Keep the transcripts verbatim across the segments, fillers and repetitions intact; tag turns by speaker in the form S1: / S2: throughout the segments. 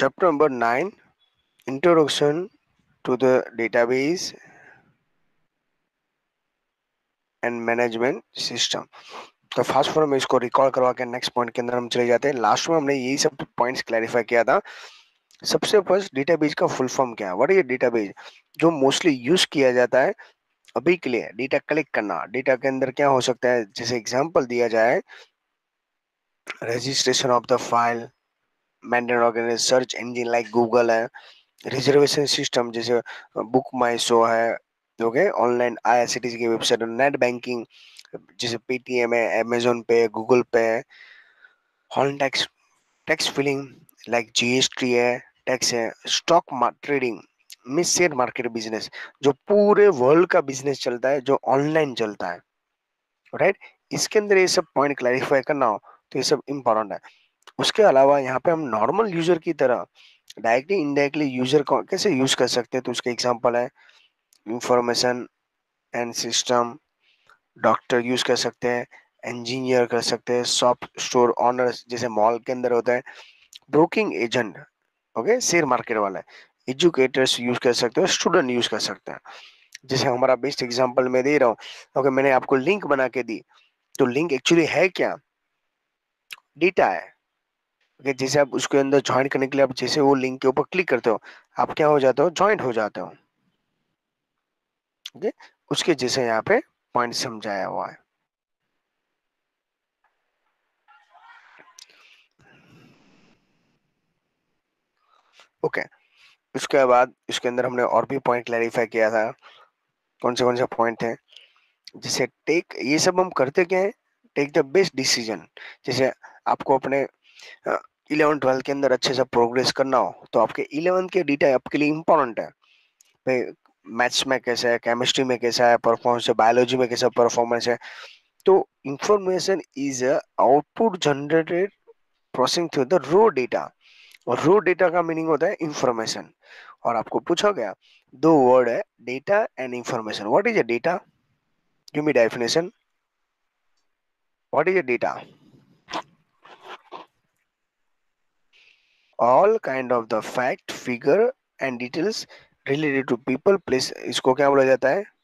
S1: Chapter number nine, Introduction to the Database and Management System. तो fast form में इसको recall करवा के नेक्स्ट पॉइंट के अंदर हम चले जाते हैं। लास्ट में हमने यही सब पॉइंट्स क्लैरिफाई किया था। सबसे फर्स्ट, डेटाबेस का फुल फॉर्म क्या है? What is a database? जो मोस्टली यूज किया जाता है अभी के लिए डेटा कलेक्ट करना। डेटा के अंदर क्या हो सकता है, जैसे एग्जांपल दिया जाए, registration of the file, maintain organise search engine like Google है, रिजर्वेशन सिस्टम जैसे बुक माई शो है, ओके, ऑनलाइन आईआरसीटीसी की वेबसाइट, नेट बैंकिंग जैसे पेटीएम है, अमेजोन पे, गूगल पे है, online tax tax filing like GST है, tax है, stock trading में शेयर मार्केट बिजनेस, जो पूरे वर्ल्ड का बिजनेस चलता है, जो ऑनलाइन चलता है, राइट। इसके अंदर ये सब पॉइंट क्लैरिफाई करना हो तो ये सब इंपॉर्टेंट है। उसके अलावा यहाँ पे हम नॉर्मल यूजर की तरह डायरेक्टली इनडायरेक्टली यूजर को कैसे यूज कर सकते हैं, तो उसके एग्जांपल है information and system, doctor use कर सकते हैं, इंजीनियर कर सकते हैं, शॉप स्टोर ऑनर्स जैसे मॉल के अंदर होता है, broking agent, okay, share market वाला है, एजुकेटर्स यूज कर सकते हैं, स्टूडेंट यूज कर सकते हैं। जैसे हमारा बेस्ट एग्जांपल मैं दे रहा हूँ, ओके, मैंने आपको लिंक बना के दी, तो लिंक एक्चुअली है क्या? डेटा है। ओके, जैसे आप उसके अंदर ज्वाइन करने के लिए आप जैसे वो लिंक के ऊपर क्लिक करते हो, आप क्या हो जाते हो? ज्वाइन हो जाते हो। ओके, उसके जैसे यहाँ पे पॉइंट समझाया हुआ है। ओके, उसके बाद इसके अंदर हमने और भी पॉइंट क्लैरिफाई किया था। कौन से कौन से पॉइंट थे? जैसे टेक, ये सब हम करते क्या है? Take the best decision. जैसे आपको अपने इलेवन ट्वेल्थ के अंदर अच्छे से प्रोग्रेस करना हो, तो आपके इलेवन के डेटा आपके लिए इंपॉर्टेंट है भाई। मैथ्स में कैसा है, केमिस्ट्री में कैसा है परफॉर्मेंस है, बायोलॉजी में कैसा परफॉर्मेंस है। तो information is output generated processing through the raw data, और रो डेटा का मीनिंग होता है इंफॉर्मेशन। और आपको पूछा गया दो वर्ड है, data and information. What is a data? Give me definition. What is a data? All kind of the fact, figure and details related to people place, इसको क्या बोला जाता है?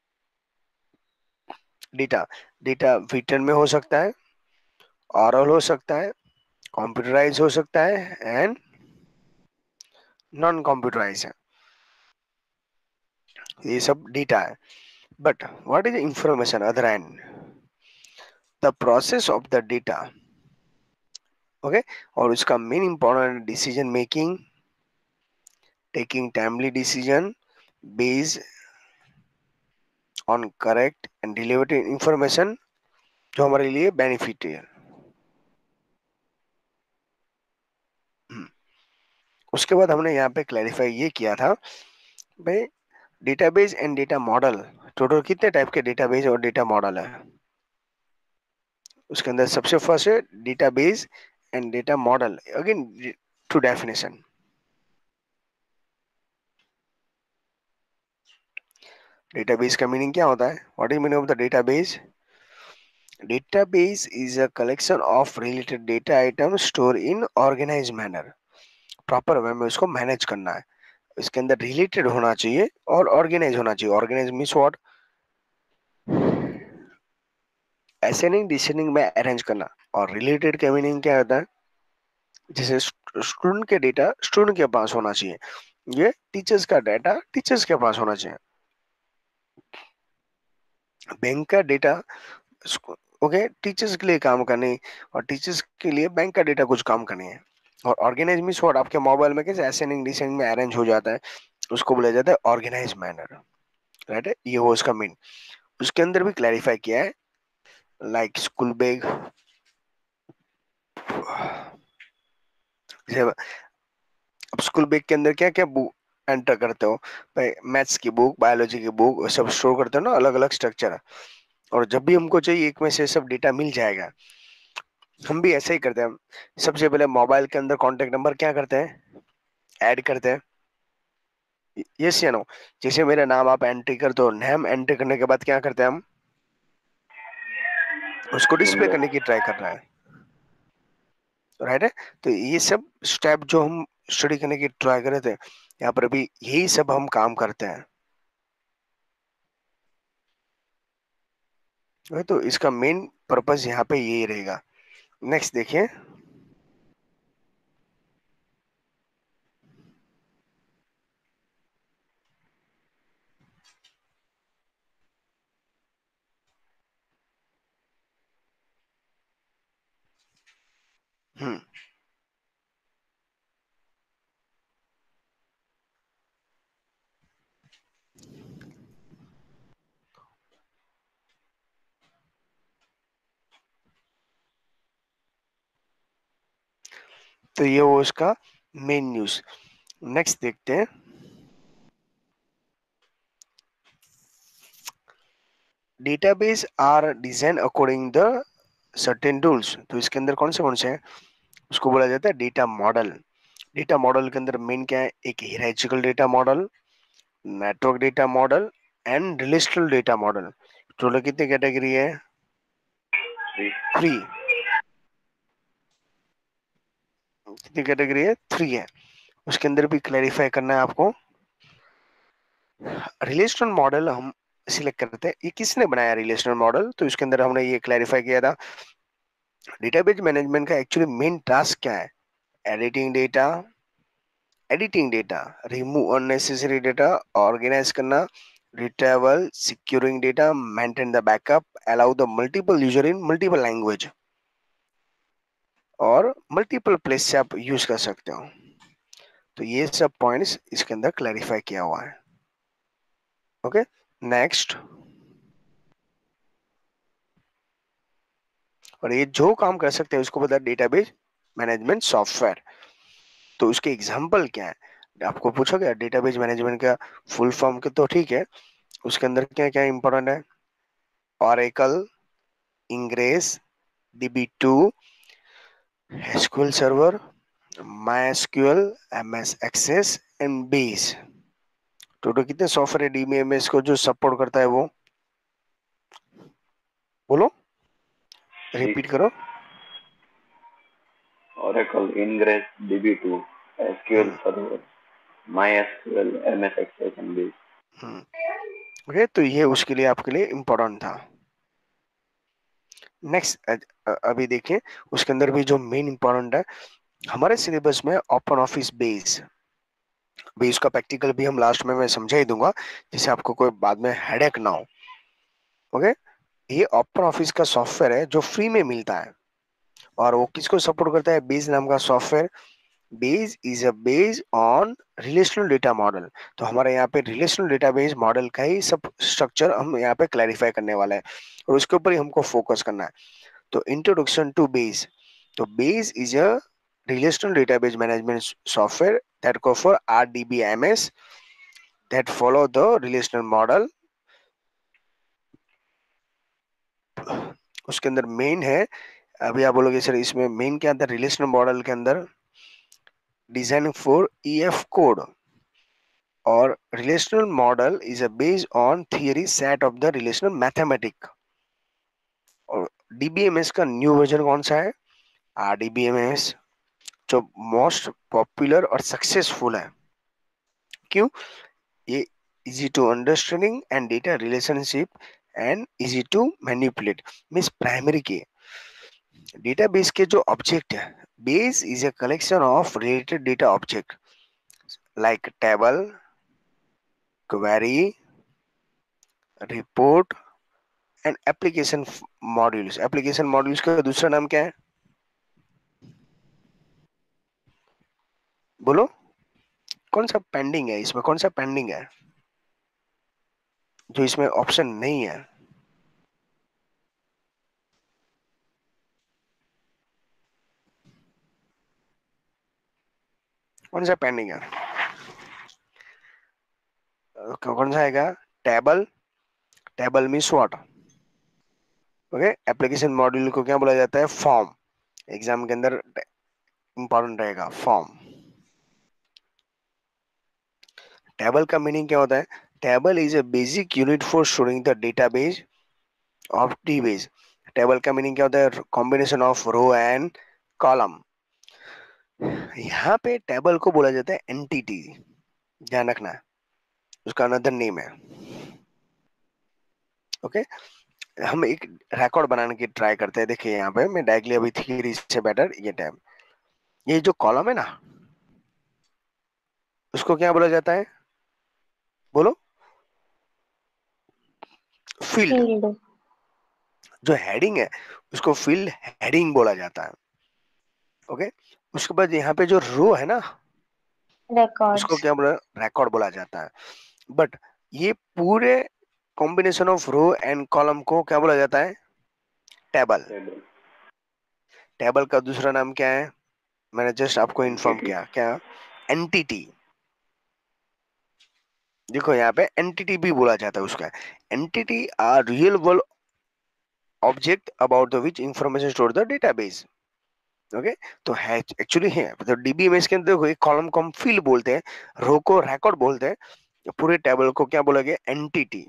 S1: डेटा। डेटा रिटन में हो सकता है, ऑरल हो सकता है, कंप्यूटराइज हो सकता है, एंड नॉन कंप्यूटराइज है। ये सब डेटा है। But what is information? Other and the process of the data, okay, और उसका main important decision making, taking timely decision based on correct and relevant information, जो हमारे लिए बेनिफिशियल। उसके बाद हमने यहाँ पे क्लैरिफाई ये किया था भाई, database and data model, total कितने टाइप के डेटाबेस और डेटा मॉडल है? उसके अंदर सबसे फर्स्ट है database and data model. Again to definition, database का मीनिंग क्या होता है? What is meaning of the database? Database is a collection of related data item store in organise manner. Proper way में उसको मैनेज करना है। इसके अंदर रिलेटेड होना चाहिए और ऑर्गेनाइज होना चाहिए। Organise means what? Ascending descending में अरेंज करना। और रिलेटेड का मीनिंग क्या होता है? जैसे स्टूडेंट के डेटा स्टूडेंट के पास होना चाहिए, ये टीचर्स का डाटा टीचर्स के पास होना चाहिए। बैंक का डेटा, ओके, टीचर्स के लिए काम करने, और टीचर्स के लिए बैंक का डेटा कुछ काम करनी है। और ऑर्गेनाइज मीन्स व्हाट? आपके मोबाइल में कैसे असेंडिंग डिसेंडिंग में अरेंज हो जाता है, उसको बोला जाता है ऑर्गेनाइज मैनर, राइट है। ये वो उसका मीन। उसके अंदर भी क्लैरिफाई किया है, लाइक स्कूल बैग, अब स्कूल बैग के अंदर क्या क्या बुक एंटर करते हो भाई? मैथ्स की बुक, बायोलॉजी की बुक, सब स्टोर करते हो ना, अलग अलग स्ट्रक्चर है। और जब भी हमको चाहिए एक में से सब डेटा मिल जाएगा। हम भी ऐसा ही करते हैं। सबसे पहले मोबाइल के अंदर कॉन्टेक्ट नंबर क्या करते हैं? ऐड करते हैं। यस या नो? जैसे मेरा नाम आप एंट्री कर दो, नेम एंट्री करने के बाद क्या करते हैं हम? उसको डिस्प्ले करने की ट्राई कर रहा है, राइट है। तो ये सब स्टेप जो हम स्टडी करने की ट्राई कर रहे थे, यहाँ पर भी यही सब हम काम करते हैं। वही तो इसका मेन पर्पस यहाँ पे यही रहेगा। नेक्स्ट देखिए। हम्म तो ये वो इसका मेन न्यूज। नेक्स्ट देखते हैं। Database are design according the certain rules. तो इसके अंदर कौन से कौन से हैं, उसको बोला जाता है डेटा मॉडल। डेटा मॉडल के अंदर मेन क्या है, एक hierarchical data model, network data model and relational data model. Total कितनी कैटेगरी है, थ्री। कितनी कैटेगरी है, थ्री है। उसके अंदर भी क्लैरिफाई करना है आपको। रिलेशनल मॉडल हम सिलेक्ट करते हैं, ये किसने बनाया रिलेशनल मॉडल, तो इसके अंदर हमने ये क्लैरिफाई किया था। डेटाबेस मैनेजमेंट का एक्चुअली मेन टास्क क्या है, editing data, editing data, remove unnecessary data, organise करना, retrieval, securing data, maintain the backup, allow the multiple user in multiple language, और मल्टीपल प्लेस से आप यूज कर सकते हो। तो ये सब पॉइंट्स इसके अंदर क्लैरिफाई किया हुआ है। Okay, next. और ये जो काम कर सकते हैं उसको बोलता है डेटाबेस मैनेजमेंट सॉफ्टवेयर। तो उसके एग्जांपल क्या है, आपको पूछोगे डेटाबेस मैनेजमेंट का फुल फॉर्म के, तो ठीक है, उसके अंदर क्या क्या इंपॉर्टेंट है, Oracle, Ingres, DB two, SQL server, MySQL, MS Access and Base. Total कितने सॉफ्टवेयर है डीबीएमएस को जो सपोर्ट करता है वो, बोलो, रिपीट करो।
S2: Oracle, Ingress, D B two, S Q L
S1: hmm
S2: Server, MySQL, M S Access and Base.
S1: Hmm okay, तो ये उसके लिए आपके लिए इम्पोर्टेंट था। नेक्स्ट अभी देखिए, उसके अंदर भी जो मेन इंपॉर्टेंट है हमारे सिलेबस में, ओपन ऑफिस बेस। बेस का प्रैक्टिकल भी हम लास्ट में मैं समझा ही दूंगा, जिससे आपको कोई बाद में हेडेक ना हो। ओके, ये ओपन ऑफिस का सॉफ्टवेयर है जो फ्री में मिलता है, और वो किसको सपोर्ट करता है, बेस नाम का software. Base is a base on relational data model. तो हमारे यहाँ पे रिलेशनल डेटाबेस मॉडल का ही सब स्ट्रक्चर हम यहाँ पे क्लैरिफाई करने वाला है, और उसके ऊपर ही हमको फोकस करना है। तो इंट्रोडक्शन टू बेस। तो base is a relational database management software that go for R D B M S that follow the relational model। उसके अंदर मेन है, अभी आप बोलोगे सर इसमें मेन क्या था, रिलेशनल मॉडल के अंदर design for E F Codd, और relational model is a based on theory set of the relational mathematic. और डीबीएमएस का न्यू वर्जन कौन सा है, आरडीबीएमएस, जो मोस्ट पॉपुलर और सक्सेसफुल है। क्यों, ये easy to understanding and data relationship and easy to manipulate. Means primary के डेटाबेस के जो ऑब्जेक्ट है, base is a collection of related data object like table, query, report and application modules. Application modules का दूसरा नाम क्या है, बोलो, कौन सा पेंडिंग है इसमें, कौन सा पेंडिंग है जो इसमें ऑप्शन नहीं है, कौन सा पेंडिंग है, कौन सा आएगा, table. Table means what, okay. Application module को क्या बोला जाता है, फॉर्म। एग्जाम के अंदर इंपॉर्टेंट रहेगा फॉर्म। टेबल का मीनिंग क्या होता है, table is a basic unit for storing the database of dBase. Table का मीनिंग क्या होता है, combination of row and column. यहाँ पे टेबल को बोला जाता है एंटिटी, ध्यान रखना है, उसका अनदर नेम है। ओके, हम एक रिकॉर्ड बनाने की ट्राई करते हैं। देखिए यहाँ पे मैं डायरेक्टली अभी थ्री से बेटर ये टैब, ये जो कॉलम है ना, उसको क्या बोला जाता है, बोलो, फील्ड।
S3: फील्ड।
S1: जो हेडिंग है उसको फील्ड हेडिंग बोला जाता है। ओके, उसके बाद यहाँ पे जो रो है ना, उसको
S3: रिकॉर्ड्स।
S1: क्या बोला, रिकॉर्ड बोला जाता है। बट ये पूरे combination of row and column को क्या बोला जाता है, टेबल।
S2: Table.
S1: टेबल का दूसरा नाम क्या है, मैंने जस्ट आपको इन्फॉर्म
S2: Entity.
S1: किया, क्या, एंटिटी। देखो यहाँ पे एंटिटी भी बोला जाता है उसका। Entity are real world object about the which information store the database. Okay, तो है एक्चुअली है, तो डीबीएमएस के अंदर देखो एक कॉलम को हम फील्ड बोलते हैं, रो को रिकॉर्ड बोलते हैं, पूरे टेबल को क्या बोला गया, एंटिटी।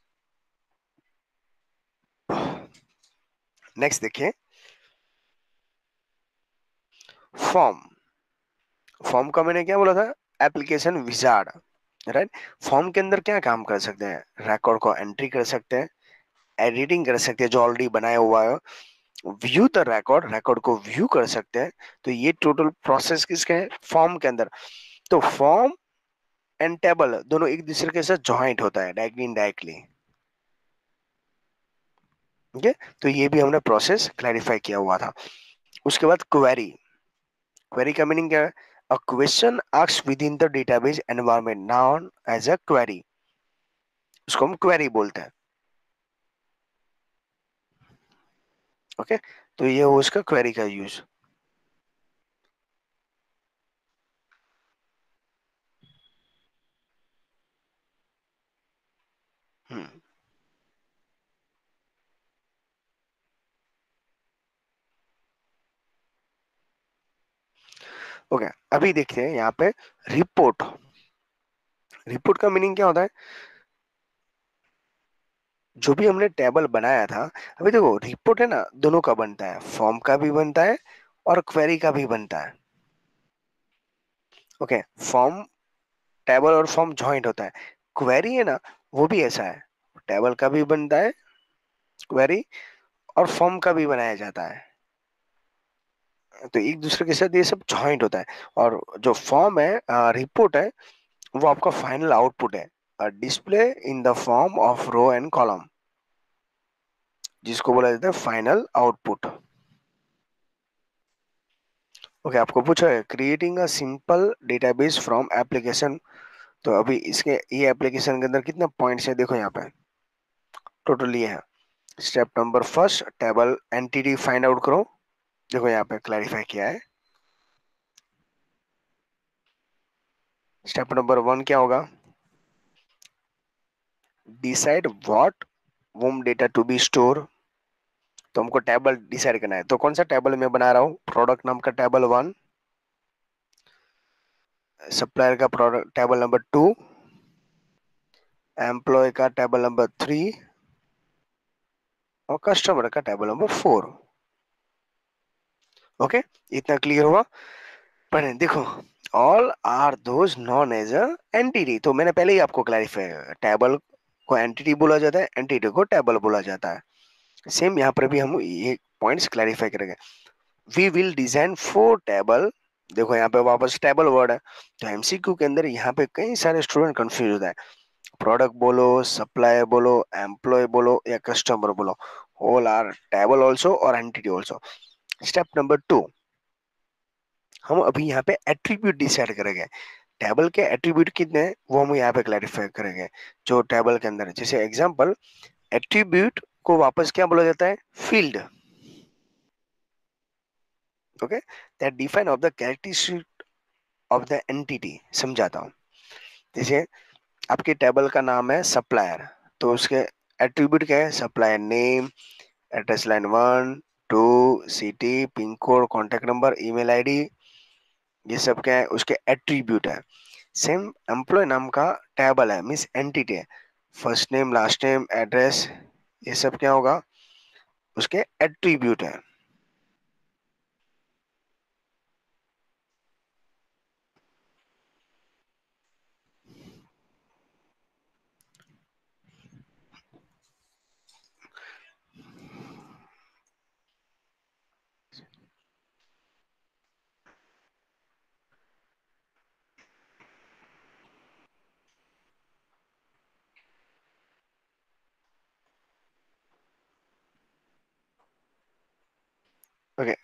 S1: नेक्स्ट देखिए, फॉर्म। फॉर्म का मैंने क्या बोला था, एप्लीकेशन विजार्ड, राइट। फॉर्म के अंदर क्या काम कर सकते हैं, रिकॉर्ड को एंट्री कर सकते हैं, एडिटिंग कर सकते हैं जो ऑलरेडी बनाया हुआ है, व्यू द रिकॉर्ड, रिकॉर्ड को व्यू कर सकते हैं। तो ये टोटल प्रोसेस किसके है, फॉर्म के अंदर। तो फॉर्म एंड टेबल दोनों एक दूसरे के साथ ज्वाइंट होता है, डायरेक्टली इनडायरेक्टली। ओके, तो ये भी हमने प्रोसेस क्लैरिफाई किया हुआ था। उसके बाद क्वेरी। क्वेरी का मीनिंग क्या है, a question asked within the database environment known as a query, उसको हम क्वेरी बोलते हैं। ओके, तो ये हो उसका क्वेरी का यूज। हम्म, ओके, अभी देखते हैं यहाँ पे रिपोर्ट। रिपोर्ट का मीनिंग क्या होता है, जो भी हमने टेबल बनाया था, अभी देखो रिपोर्ट है ना, दोनों का बनता है, फॉर्म का भी बनता है और क्वेरी का भी बनता है। ओके, फॉर्म, टेबल और फॉर्म जॉइंट होता है। क्वेरी है ना, वो भी ऐसा है, टेबल का भी बनता है क्वेरी, और फॉर्म का भी बनाया जाता है। तो एक दूसरे के साथ ये सब जॉइंट होता है। और जो फॉर्म है, रिपोर्ट है, वो आपका फाइनल आउटपुट है, display in the form of row and column, जिसको बोला जाता है फाइनल आउटपुट। ओके, आपको पूछा है creating a simple database from application. तो अभी इसके ये एप्लीकेशन के अंदर कितने पॉइंट्स है, देखो यहाँ पे टोटल ये है। Step number first, table entity find out करो, देखो यहाँ पे क्लैरिफाई किया है। स्टेप नंबर वन क्या होगा, decide what whom data to be store. तो हमको टेबल डिसाइड करना है, तो कौन सा टेबल मैं बना रहा हूँ, प्रोडक्ट नाम का टेबल वन, सप्लायर का product table number two, employ का टेबल नंबर थ्री, और कस्टमर का टेबल नंबर फोर। ओके, इतना क्लियर हुआ। पर देखो, all are those known as a entity, तो मैंने पहले ही आपको क्लैरिफाई, टेबल को एंटिटी बोला जाता है, एंटिटी को टेबल बोला जाता है। सेम यहाँ पर भी हम ये पॉइंट्स क्लैरिफाई करेंगे। We will design four table, देखो यहाँ पे वापस टेबल वर्ड है, तो एमसीक्यू के अंदर यहाँ पे कई सारे स्टूडेंट कंफ्यूज होता है, प्रोडक्ट बोलो, सप्लायर बोलो, एम्प्लॉय बोलो या कस्टमर बोलो, ऑल आर टेबल ऑल्सो और entity also. Step number two, हम अभी यहाँ पे एट्रीब्यूट डिसाइड करेंगे। टेबल के एट्रीब्यूट कितने हैं वो हम यहाँ पे क्लैरिफाई करेंगे, जो टेबल के अंदर है। जैसे एग्जांपल, एट्रीब्यूट को वापस क्या बोला जाता है, field. Okay, that define of the characteristic of the entity, समझाता हूँ। जैसे आपके टेबल का नाम है सप्लायर, तो उसके एट्रीब्यूट क्या है, supplier name, address line one two, city, pin code, contact number, email ID, ये सब क्या है, उसके एट्रीब्यूट है। सेम एम्प्लॉय नाम का टेबल है, मीन्स एंटिटी है, first name, last name, address, ये सब क्या होगा, उसके एट्रीब्यूट है।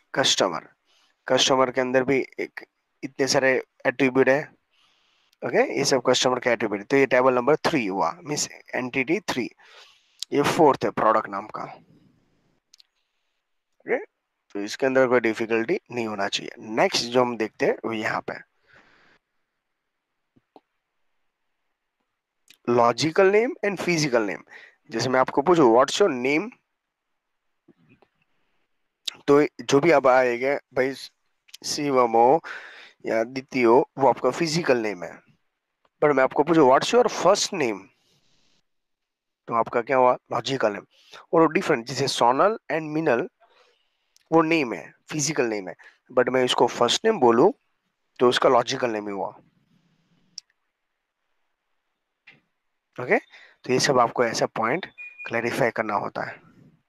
S1: कस्टमर, कस्टमर के अंदर भी एक इतने सारे एट्रीब्यूट है। ओके, ये सब कस्टमर का एट्रीब्यूट, तो ये टेबल नंबर थ्री हुआ, मीन्स एंटिटी थ्री। ये फोर्थ है प्रोडक्ट नाम का। ओके, तो इसके अंदर कोई डिफिकल्टी नहीं होना चाहिए। नेक्स्ट जो हम देखते हैं वो यहाँ पे logical name and physical name. जैसे मैं आपको पूछूं व्हाट्स योर नेम, तो जो भी आप आएगा भाई, शिवम हो या आदित्य हो, वो आपका फिजिकल नेम है। पर मैं आपको पूछूं व्हाट्स योर फर्स्ट नेम, तो आपका क्या हुआ, लॉजिकल नेम। और डिफरेंट, जैसे सोनल एंड मिनल, वो नेम है, फिजिकल नेम है, बट मैं इसको फर्स्ट नेम बोलूं तो उसका लॉजिकल नेम ही हुआ। ओके, तो ये सब आपको ऐसा पॉइंट क्लैरिफाई करना होता है।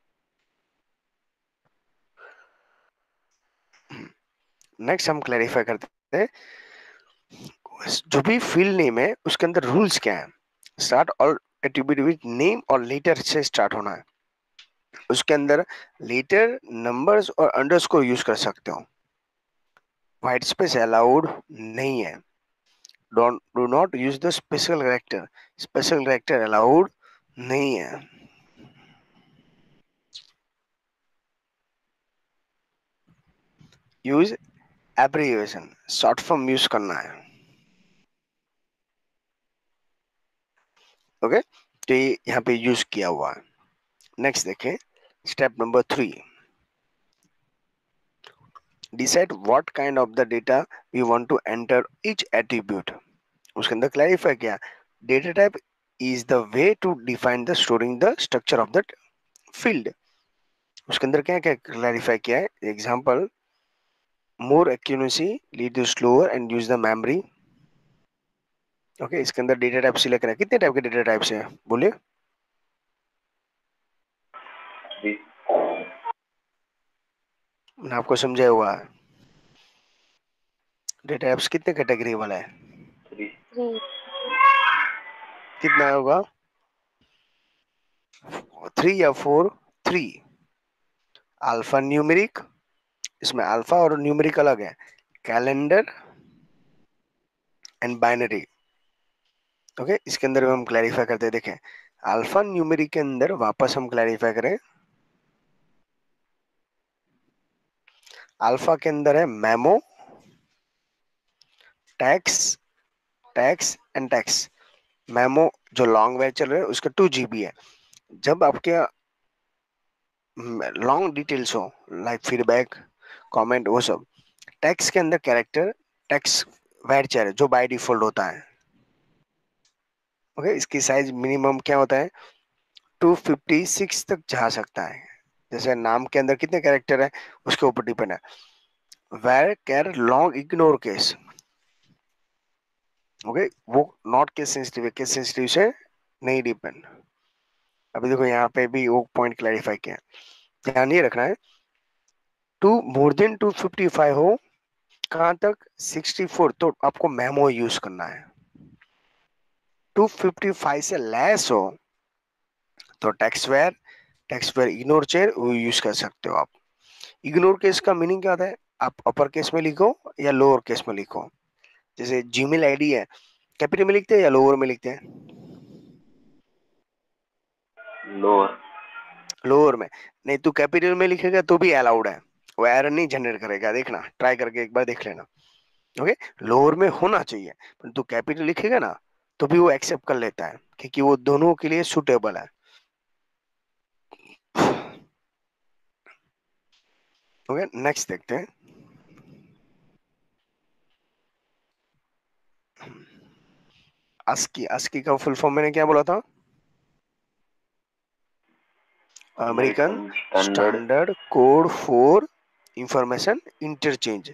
S1: नेक्स्ट हम क्लैरिफाई करते हैं जो भी फील्ड नेम है उसके अंदर रूल्स क्या है। स्टार्ट और एट्रीब्यूट विद नेम और लेटर से स्टार्ट होना है। उसके अंदर लेटर, नंबर्स और अंडरस्कोर यूज कर सकते हो। व्हाइट स्पेस अलाउड नहीं है। Don't do not use the special character, special character allowed नहीं है। Use abbreviation, short form use करना है। ओके, तो ये यहाँ पे यूज किया हुआ है। नेक्स्ट देखें, step number three, decide what kind of the data we want to enter each attribute. उसके अंदर क्लैरिफाई किया, data type is the way to define the storing the structure of the field. उसके अंदर क्या क्या clarify किया है, example, more accuracy lead to slower and use the memory. Okay, इसके अंदर डेटा टाइप सिलेक्ट करें, कितने टाइप के डेटा टाइप्स हैं बोलिए,
S2: three,
S1: मैंने आपको समझाया हुआ है। डेटा टाइप्स कितने कैटेगरी वाला है,
S2: three,
S1: कितना होगा, थ्री या फोर, थ्री। अल्फा न्यूमेरिक, इसमें अल्फा और न्यूमेरिक अलग है। Calendar and binary. ओके, इसके अंदर हम क्लैरिफाई करते हैं, देखें अल्फा न्यूमेरिक के अंदर वापस हम क्लैरिफाई करें, अल्फा के अंदर है memo, text, text and text. Memo जो लॉन्ग वेर चल रहे हैं उसका टू जीबी है। जब आपके लॉन्ग डिटेल्स हो, लाइक फीडबैक, कमेंट, वो सब। टेक्स्ट के अंदर कैरेक्टर, टेक्स्ट वेरचर जो बाय डिफॉल्ट होता है। ओके, इसकी साइज मिनिमम क्या होता है, टू फिफ्टी सिक्स तक जा सकता है। जैसे नाम के अंदर कितने कैरेक्टर है उसके ऊपर डिपेंड है। Var char long ignore case, okay, वो नॉट केस सेंसिटिव है, केस सेंसिटिव से नहीं डिपेंड। अभी देखो यहाँ पे भी वो पॉइंट क्लैरिफाई किया है, ध्यान ये रखना है, two more than two fifty five हो, कहाँ तक, सिक्सटी फोर, तो आपको मेमो यूज करना है। टू फिफ्टी फाइव से लेस हो तो टेक्स्टवेयर, टेक्स्टवेयर इग्नोर चेयर वो यूज कर सकते हो आप। इग्नोर केस का मीनिंग क्या होता है, आप अपर केस में लिखो या लोअर केस में लिखो। जैसे जीमेल आईडी है, कैपिटल में लिखते हैं या लोअर में लिखते हैं,
S2: lower,
S1: लोअर में। नहीं, तू कैपिटल में लिखेगा तो भी अलाउड है, वो एरर नहीं जनरेट करेगा, देखना ट्राई करके एक बार देख लेना। ओके, लोअर में होना चाहिए, पर तू कैपिटल लिखेगा ना तो भी वो एक्सेप्ट कर लेता है, क्योंकि वो दोनों के लिए सुटेबल है। ओके, नेक्स्ट देखते हैं, ASCII, ASCII का फुल फॉर्म मैंने क्या बोला था, American
S2: American Standard
S1: standard code for information interchange.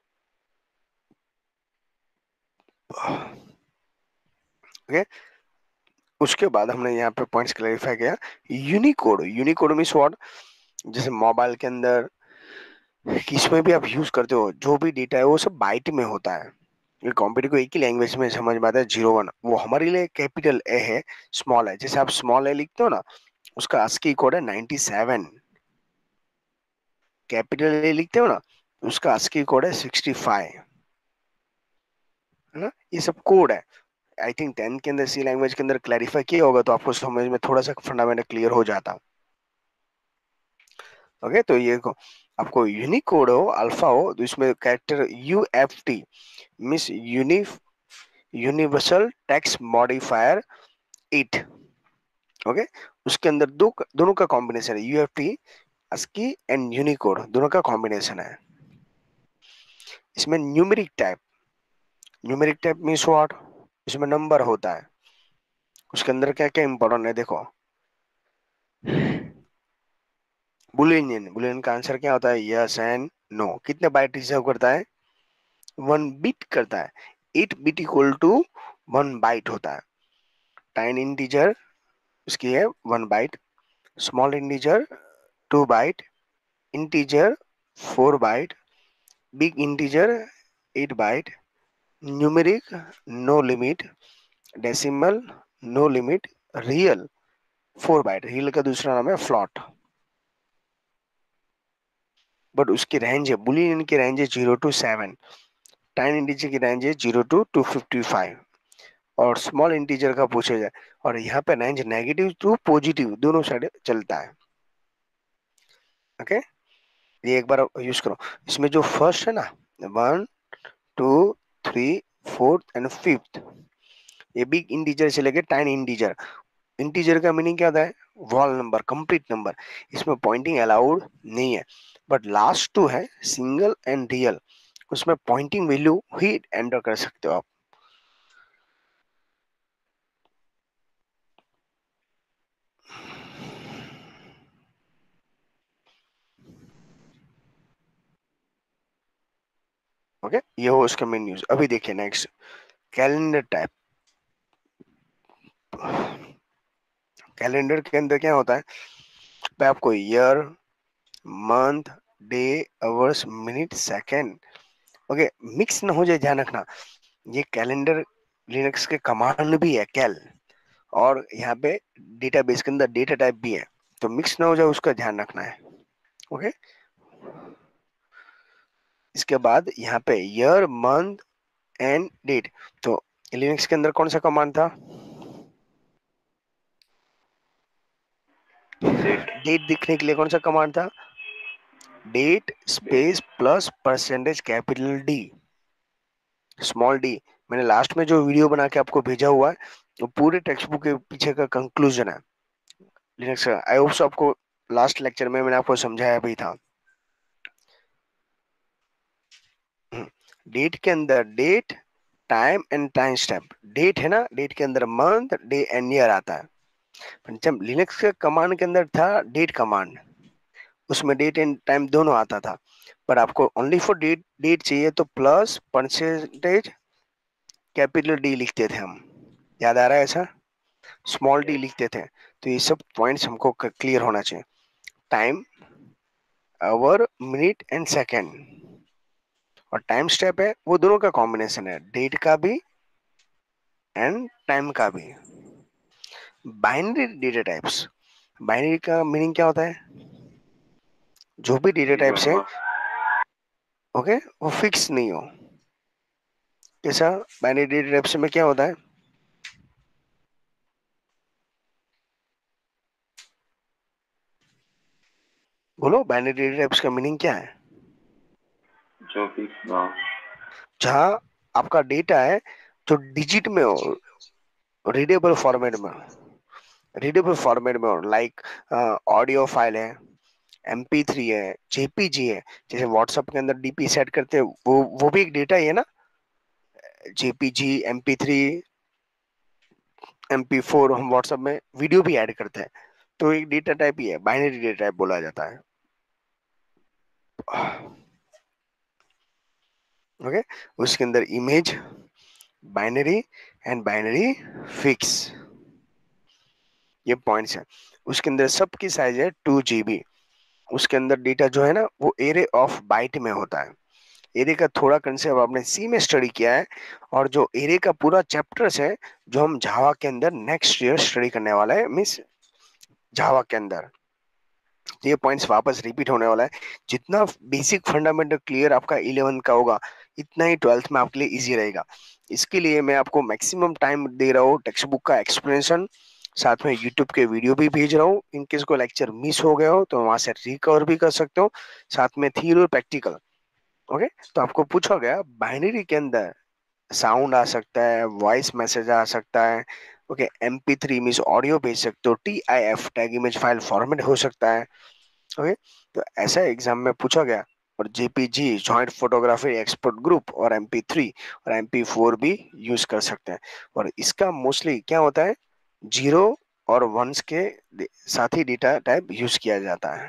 S1: Okay, उसके बाद हमने यहाँ पे पॉइंट्स क्लैरिफाई किया। यूनिकोड, यूनिकोड मीन्स व्हाट, जैसे मोबाइल के अंदर किसमें भी आप यूज करते हो, जो भी डेटा है वो सब बाइट में होता है। ये कंप्यूटर को एक ही लैंग्वेज में समझ में आता है, जीरो वन, वो हमारे लिए कैपिटल ए है, स्मॉल है। जैसे आप स्मॉल ए लिखते हो ना, उसका ASCII कोड है नाइंटी सेवन। कैपिटल ए लिखते हो ना, उसका ASCII कोड है सिक्सटी फाइव, है ना। ये सब कोड है। आई थिंक टेंथ के अंदर सी लैंग्वेज के अंदर क्लैरिफाई किया होगा तो आपको समझ में थोड़ा सा फंडामेंटल क्लियर हो जाता। ओके, तो ये को, आपको यूनिक कोड हो, अल्फा हो, तो इसमें character U F T means यूनिफ universal text modifier eight. Okay, उसके अंदर दो दोनों का कॉम्बिनेशन है, यूएफटी ASCII एंड यूनिकोड दोनों का कॉम्बिनेशन है। इसमें numeric type, numeric type means what, इसमें नंबर होता है। उसके अंदर क्या क्या इंपॉर्टेंट है देखो। बुलियन, बुलियन का आंसर क्या होता है, यस एंड नो। कितने बाइट रिजर्व करता है, वन बिट करता है। Eight bit equal to one byte होता है। टाइन इंटीजर उसकी है one byte, small integer two byte, integer four byte, big integer eight byte, numeric no limit, decimal no limit, real four byte. Real का दूसरा नाम है float. But उसकी range है, बुलियन की रेंज है zero to seven, tiny integer की range है zero to two fifty five, और स्मॉल इंटीजर का पूछा जाए, और यहाँ पे रेंज नेगेटिव टू पॉजिटिव दोनों साइड चलता है। ओके, ये एक बार यूज करो। इसमें जो फर्स्ट है ना, one two three fourth and fifth, ये बिग इंटीजर से लेके टाइन इंटीजर। इंटीजर का मीनिंग क्या होता है, वॉल नंबर, कंप्लीट नंबर। इसमें पॉइंटिंग अलाउड नहीं है। बट लास्ट टू है सिंगल एंड रियल, उसमें पॉइंटिंग वैल्यू ही एंटर कर सकते हो आप। ओके, ये हो उसका मेन न्यूज। अभी देखिए नेक्स्ट, कैलेंडर टाइप। कैलेंडर के अंदर क्या होता है, पे आपको year, month, day, hours, minute, second. Okay, mix ना हो जाए, ध्यान रखना। ये कैलेंडर लिनक्स के कमांड भी है कैल, और यहाँ पे डेटाबेस के अंदर डेटा टाइप भी है, तो मिक्स ना हो जाए उसका ध्यान रखना है। ओके, इसके बाद यहाँ पे ईयर, मंथ एंड डेट। तो लिनक्स के अंदर कौन सा कमांड था,
S2: डेट।
S1: डेट दिखने के लिए कौन सा कमांड था, date
S2: date.
S1: Space plus percentage capital D small D. मैंने लास्ट में जो वीडियो बना के आपको भेजा हुआ है, वो पूरे टेक्स्ट बुक के पीछे का कंक्लूजन है लिनक्स का। आई होप आपको लास्ट लेक्चर में मैंने आपको समझाया भी था। डेट के अंदर date, time and time stamp. Date है ना, डेट के अंदर मंथ, डे एंड ईयर आता है। जब लिनक्स के कमांड के अंदर था डेट कमांड, उसमें डेट एंड टाइम दोनों आता था। पर आपको ओनली फॉर डेट डेट चाहिए तो प्लस परसेंटेज कैपिटल डी लिखते थे हम, याद आ रहा है ऐसा, स्मॉल डी
S2: यस।
S1: लिखते थे। तो ये सब पॉइंट्स हमको क्लियर होना चाहिए। Time, hour, minute and second, और टाइम स्टेप है वो दोनों का कॉम्बिनेशन है, डेट का भी एंड टाइम का भी। बाइनरी डेटा टाइप्स, बाइनरी का मीनिंग क्या होता है, जो भी डेटा
S2: जीरो
S1: टाइप्स है,
S2: वन।
S1: ओके, वो फिक्स नहीं हो। कैसा, बाइनरी डेटा टाइप्स में क्या होता है, बोलो, बाइनरी डेटा टाइप्स का मीनिंग क्या है,
S2: जो फिक्स ना हो।
S1: जहां आपका डेटा है जो डिजिट में हो, रीडेबल फॉर्मेट में, रीडेबल फॉर्मेट में हो, लाइक ऑडियो फाइल है, एम पी थ्री है, जे पी जी है। जैसे व्हाट्सएप के अंदर डी पी सेट करते हैं, वो वो भी एक डेटा ही है ना, J P G, M P three, M P four. हम व्हाट्सएप में वीडियो भी ऐड करते हैं, तो एक डेटा टाइप ही है, बाइनरी डेटा टाइप बोला जाता है। ओके, उसके अंदर image, binary and binary fix, ये पॉइंट्स है। उसके अंदर सबकी साइज है टू जी बी। उसके अंदर डेटा जो है ना वो एरे ऑफ बाइट में होता है। एरे का थोड़ा कंसेप्ट आपने सी में स्टडी किया है, और जो एरे का पूरा चैप्टर्स है जो हम जावा के अंदर नेक्स्ट ईयर स्टडी करने वाला है, मिस जावा के अंदर। ये पॉइंट्स वापस रिपीट होने वाला है। जितना बेसिक फंडामेंटल क्लियर आपका इलेवेंथ का होगा, इतना ही ट्वेल्थ में आपके लिए इजी रहेगा। इसके लिए मैं आपको मैक्सिमम टाइम दे रहा हूँ टेक्स्ट बुक का एक्सप्लेनेशन, साथ में यूट्यूब के वीडियो भी भेज रहा हूँ। इनकेस कोई लेक्चर मिस हो गया हो तो वहां से रिकवर भी कर सकते हो, साथ में थ्योरी और प्रैक्टिकल। ओके, तो आपको पूछा गया बाइनरी के अंदर साउंड आ सकता है, वॉइस मैसेज आ सकता है। Okay, M P three means audio भेज सकते हो, T I F tag image file format हो सकता है। ओके, तो ऐसा एग्जाम में पूछा गया। और J P G joint photography expert group और एम पी थ्री और एम पी फोर भी यूज कर सकते हैं। और इसका मोस्टली क्या होता है, जीरो और वंस के साथ ही डेटा टाइप यूज किया जाता है।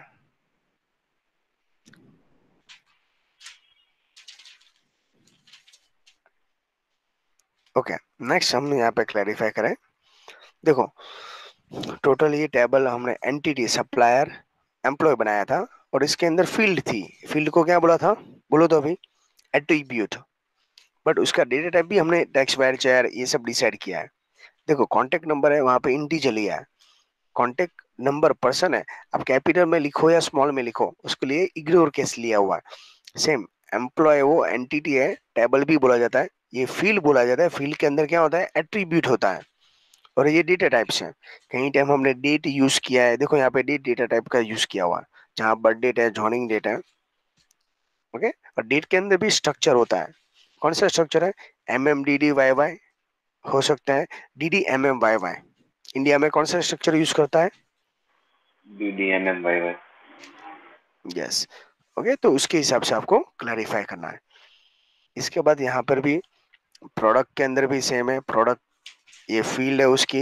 S1: ओके, नेक्स्ट हम यहाँ पे क्लैरिफाई करें। देखो, टोटल ये टेबल हमने एंटिटी सप्लायर एम्प्लॉय बनाया था, और इसके अंदर फील्ड थी। फील्ड को क्या बोला था, बोलो तो अभी, एट्रीब्यूट। बट उसका डेटा टाइप भी हमने टेक्स्ट वायर चेयर ये सब डिसाइड किया है। देखो, कॉन्टेक्ट नंबर है, वहां पे इंटीजर लिया है। कॉन्टेक्ट नंबर पर्सन है, आप कैपिटल में लिखो या स्मॉल में लिखो, उसके लिए इग्नोर केस लिया हुआ है। सेम एम्प्लॉय वो एंटिटी है, टेबल भी बोला जाता है, ये फील्ड बोला जाता है। फील्ड के अंदर क्या होता है, एट्रीब्यूट होता है। और ये डेटा टाइप्स हैं। कहीं टाइम हमने डेट यूज किया है, देखो यहाँ पे डेट डेटा टाइप का यूज किया हुआ है, जहाँ बर्थ डेट है, जॉइनिंग डेट है। ओके, और डेट के अंदर भी स्ट्रक्चर होता है। कौन सा स्ट्रक्चर है, M M D D Y Y हो सकता है, D D M M Y Y. India में कौन सा स्ट्रक्चर यूज करता है,
S2: D D M M Y Y.
S1: Yes. Okay, तो उसके हिसाब से आपको क्लैरिफाई करना है। इसके बाद यहाँ पर भी प्रोडक्ट के अंदर भी सेम है। प्रोडक्ट ये फील्ड है उसकी।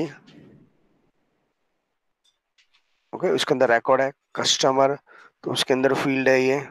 S1: ओके, उसके अंदर रिकॉर्ड है कस्टमर, तो उसके अंदर फील्ड है ये।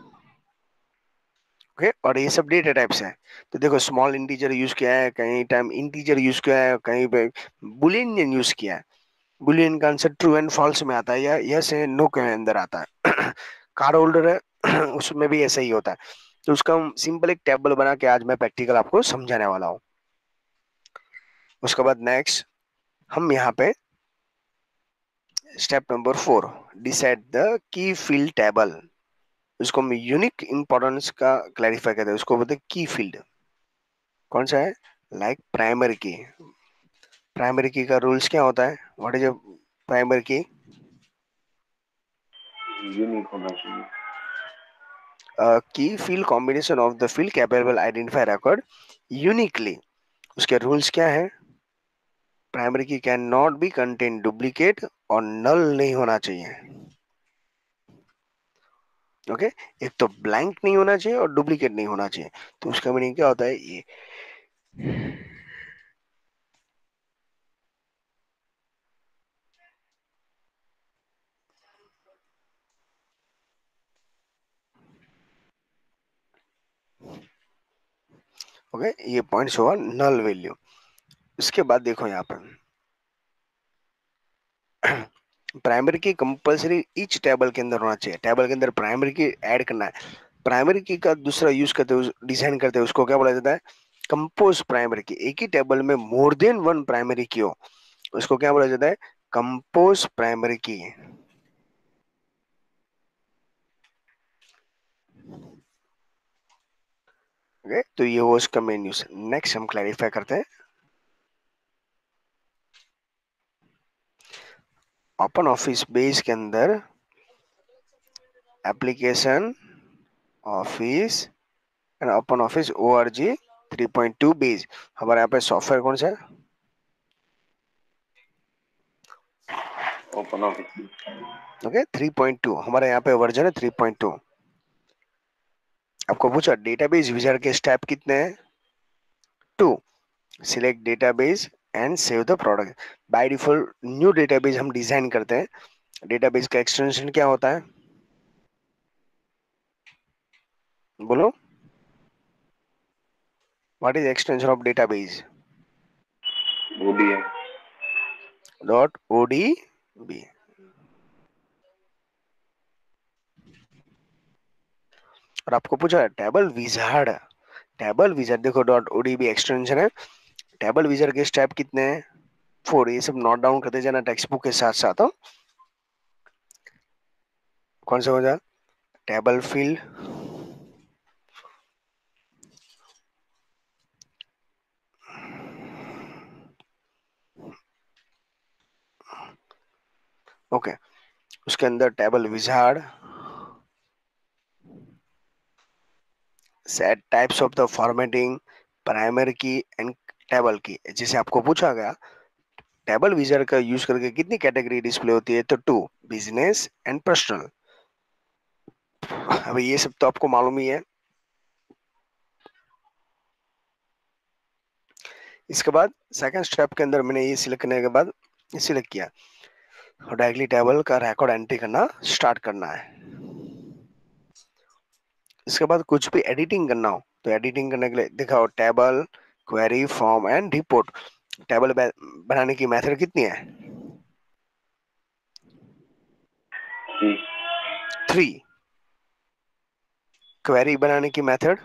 S1: ओके, और ये सब डेटा टाइप्स हैं। तो देखो, स्मॉल इंटीजर यूज किया है, कहीं टाइम इंटीजर यूज किया है, कहीं पे बुलियन यूज किया है। बुलियन का आंसर ट्रू एंड फॉल्स में आता है, या यस है नो के अंदर आता है। कार होल्डर है उसमें भी ऐसा ही होता है। तो उसका हम सिंपल एक टेबल बना के आज मैं प्रैक्टिकल आपको समझाने वाला हूँ। उसके बाद नेक्स्ट हम यहाँ पे step number four, decide the key field table. उसको हम यूनिक इंपॉर्टेंस का क्लैरिफाई करते हैं, उसको बोलते हैं की फील्ड। कौन सा है, लाइक प्राइमरी की। प्राइमरी की का रूल्स क्या होता है, what is primary key,
S2: unique होना चाहिए।
S1: Key field combination of the field capable identify record uniquely. उसके रूल्स क्या है, primary key can not be contain duplicate और नल नहीं होना चाहिए। ओके, एक तो ब्लैंक नहीं होना चाहिए और डुप्लीकेट नहीं होना चाहिए। तो उसका मीनिंग क्या होता है ये, ओके, ये पॉइंट्स हुआ नल वैल्यू। उसके बाद देखो यहाँ पर प्राइमरी की कंपलसरी ईच टेबल के अंदर होना चाहिए। टेबल के अंदर प्राइमरी की ऐड करना है। प्राइमरी की का दूसरा यूज करते हैं, डिजाइन करते हैं, उसको क्या बोला जाता है, कंपोज प्राइमरी की। एक ही टेबल में मोर देन वन प्राइमरी की हो, उसको क्या बोला जाता है, कंपोज प्राइमरी की। ओके, तो ये वो उसका मेन यूज। नेक्स्ट हम क्लैरिफाई करते हैं, ओपन ऑफिस बेस के अंदर application office and open office O R G three point two base. हमारे यहाँ पे सॉफ्टवेयर कौन सा है,
S2: open office.
S1: Okay, three point two हमारे यहाँ पे वर्जन है थ्री पॉइंट टू। आपको पूछा डेटाबेस विजार्ड के स्टेप कितने हैं, two. Select database and save the product. By default new database हम डिजाइन करते हैं। डेटाबेस का एक्सटेंशन क्या होता है, बोलो, what is extension of database,
S2: ODM.
S1: Dot OD B. और आपको पूछा टेबल विजार्ड, टेबल विजार्ड देखो डॉट ओडीबी एक्सटेंशन है। टेबल विजार्ड के स्टेप कितने हैं, फोर। ये सब नोट डाउन करते जाना टेक्स्ट बुक के साथ साथ हो। कौन सा हो जाए? Table field, okay okay. उसके अंदर table wizard, set types of the formatting, primary key and table key. जैसे आपको पूछा गया टेबल विजार्ड का यूज करके कितनी कैटेगरी डिस्प्ले होती है, तो टू, बिजनेस एंड पर्सनल। अब ये सब तो आपको मालूम ही है। इसके बाद सेकंड स्टेप के अंदर मैंने ये सिलेक्ट करने के बाद ये सिलेक्ट किया और डायरेक्टली टेबल का रिकॉर्ड एंट्री करना स्टार्ट करना है। इसके बाद कुछ भी एडिटिंग करना हो तो एडिटिंग करने के लिए दिखाओ table, query, form and report. Table बनाने की मेथड कितनी है?
S2: थ्री।
S1: थ्री। क्वेरी बनाने की मेथड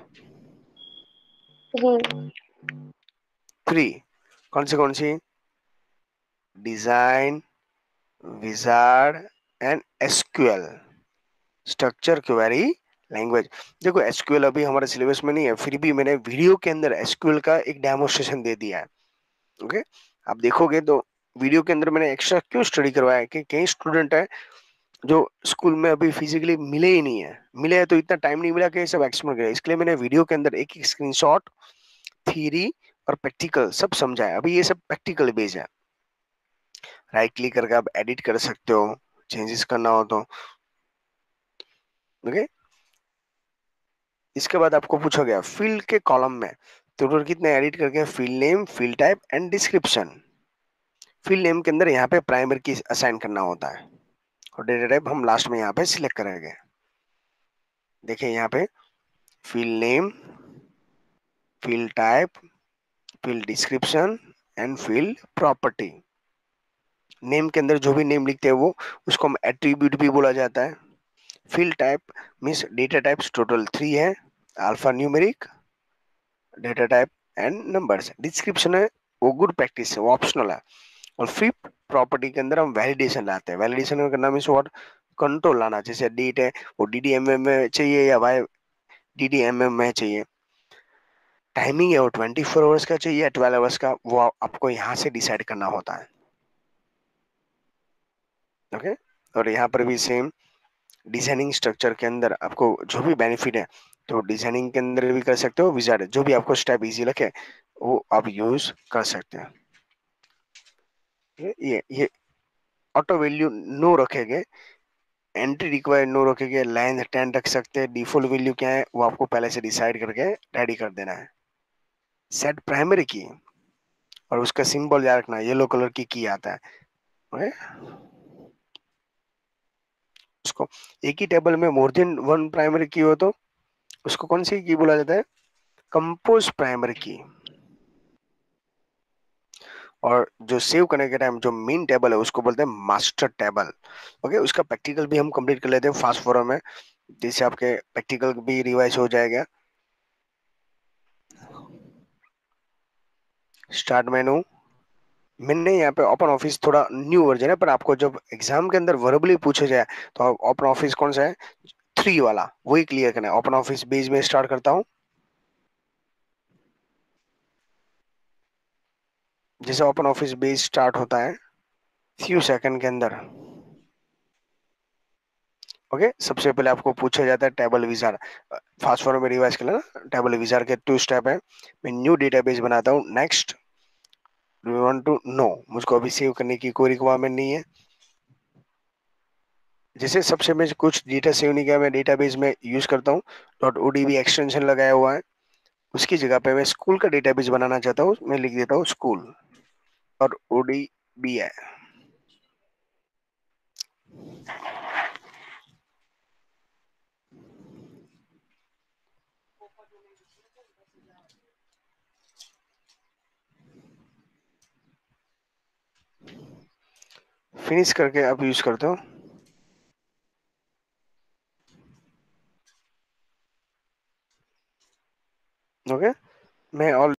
S3: थ्री।
S1: थ्री। कौन सी कौन सी? Design, wizard and SQL. Structure, query, language. देखो एसक्यूएल अभी हमारे सिलेबस में नहीं है, फिर भी मैंने वीडियो के अंदर एसक्यूएल का एक डेमोस्ट्रेशन दे दिया है। ओके, आप देखोगे तो वीडियो के अंदर मैंने एक्स्ट्रा क्यों स्टडी करवाया कि कई स्टूडेंट है जो स्कूल में अभी फिजिकली मिले ही नहीं है, मिले हैं तो इतना टाइम नहीं मिला कि सब एक्सप्लोर करें, इसके लिए मैंने वीडियो के अंदर एक एक स्क्रीनशॉट, थ्योरी और प्रैक्टिकल सब समझाया। अभी ये सब प्रैक्टिकल बेस है। राइट क्लिक करके आप एडिट कर सकते हो, चेंजेस करना हो तो। ओके, इसके बाद आपको पूछा गया फील्ड के कॉलम में टोटल कितने एडिट करके, field name, field type and description. Field name के अंदर यहाँ पे प्राइमरी की असाइन करना होता है और डेटा टाइप हम लास्ट में यहाँ पे सिलेक्ट करेंगे। देखिए यहाँ पे field name, field type, field description and field property. Name के अंदर जो भी नेम लिखते हैं वो उसको हम एट्रीब्यूट भी बोला जाता है। Field type means data types total three है, alpha numeric, data type and numbers. Description है वो गुड प्रैक्टिस है, वो ऑप्शनल है। और फिफ्थ प्रॉपर्टी के अंदर हम वैलिडेशन लाते हैं। वैलिडेशन करना मीन्स व्हाट, कंट्रोल लाना। जैसे डेट है वो डी डी एम एम में चाहिए या Y D D M M में चाहिए, टाइमिंग है वो ट्वेंटी फोर आवर्स का चाहिए या ट्वेल्व आवर्स का, वो आपको यहाँ से डिसाइड करना होता है। ओके, और यहाँ पर भी सेम डिजाइनिंग स्ट्रक्चर के अंदर आपको जो भी बेनिफिट है तो डिजाइनिंग के अंदर भी कर सकते हो, विजार्ड जो भी आपको स्टेप इजी लगे वो आप यूज कर सकते हैं। ये ये ये ऑटो वैल्यू नो रखेंगे, एंट्री रिक्वायर्ड नो रखेंगे, लाइन टेन रख सकते हैं, डिफॉल्ट वैल्यू क्या है वो आपको पहले से डिसाइड करके रेडी कर देना है। सेट प्राइमरी की और उसका सिंबल याद रखना, येलो कलर की की आता है। ओके, उसको एक ही टेबल में मोर देन वन प्राइमरी की हो तो उसको कौन सी की बोला जाता है? कंपोज प्राइमरी की। और जो सेव करने के टाइम जो मेन टेबल है उसको बोलते हैं मास्टर टेबल। ओके, उसका प्रैक्टिकल भी हम कंप्लीट कर लेते हैं फास्ट फॉरवर्ड में, जिससे आपके प्रैक्टिकल भी रिवाइज हो जाएगा। स्टार्ट मेनू, मैंने यहाँ पे ओपन ऑफिस थोड़ा न्यू वर्जन है, पर आपको जब एग्जाम के अंदर वर्बली पूछे जाए तो ओपन ऑफिस कौन सा है, थ्री वाला, वही क्लियर करना है। ओपन ऑफिस बेस में स्टार्ट करता हूँ। जैसे ओपन ऑफिस बेस स्टार्ट होता है फ्यू सेकंड के अंदर। Okay okay? सबसे पहले आपको पूछा जाता है टेबल विजार्ड। फास्ट फॉरवर्ड में रिवाइज कर लेना। टेबल विजार्ड के टू स्टेप है। मैं न्यू डेटाबेस बनाता हूँ, next. Do you want to no, मुझको अभी सेव करने की कोई रिक्वायरमेंट नहीं है। जैसे सबसे मैं कुछ डेटा सेव नहीं किया, मैं डेटाबेस में यूज करता हूँ डॉट ओडीबी एक्सटेंशन लगाया हुआ है। उसकी जगह पे मैं स्कूल का डेटाबेस बनाना चाहता हूँ, मैं लिख देता हूँ स्कूल और ओडीबी है। फिनिश करके आप यूज करते हो। ओके, मैं ऑल